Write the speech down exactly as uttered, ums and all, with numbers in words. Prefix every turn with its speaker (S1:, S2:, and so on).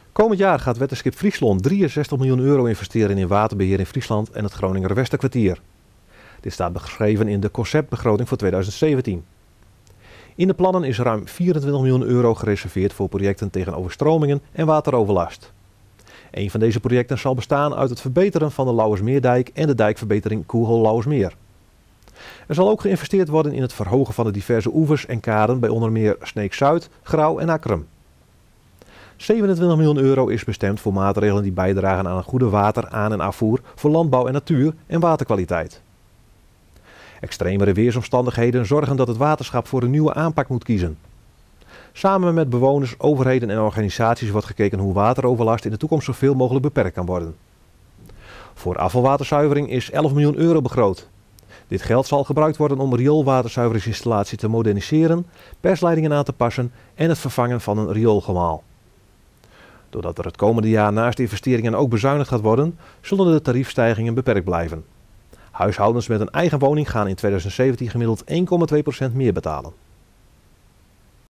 S1: Komend jaar gaat Wetenschip Friesland drieënzestig miljoen euro investeren in waterbeheer in Friesland en het Groninger Westerkwartier. Dit staat beschreven in de conceptbegroting voor tweeduizend zeventien. In de plannen is ruim vierentwintig miljoen euro gereserveerd voor projecten tegen overstromingen en wateroverlast. Een van deze projecten zal bestaan uit het verbeteren van de Lauwersmeerdijk en de dijkverbetering Koehol-Lauwersmeer. Er zal ook geïnvesteerd worden in het verhogen van de diverse oevers en kaden bij onder meer Sneek-Zuid, Grauw en Akkerum. zevenentwintig miljoen euro is bestemd voor maatregelen die bijdragen aan een goede water-, aan- en afvoer voor landbouw en natuur en waterkwaliteit. Extremere weersomstandigheden zorgen dat het waterschap voor een nieuwe aanpak moet kiezen. Samen met bewoners, overheden en organisaties wordt gekeken hoe wateroverlast in de toekomst zoveel mogelijk beperkt kan worden. Voor afvalwaterzuivering is elf miljoen euro begroot. Dit geld zal gebruikt worden om rioolwaterzuiveringsinstallatie te moderniseren, persleidingen aan te passen en het vervangen van een rioolgemaal. Doordat er het komende jaar naast investeringen ook bezuinigd gaat worden, zullen de tariefstijgingen beperkt blijven. Huishoudens met een eigen woning gaan in tweeduizend zeventien gemiddeld één komma twee procent meer betalen.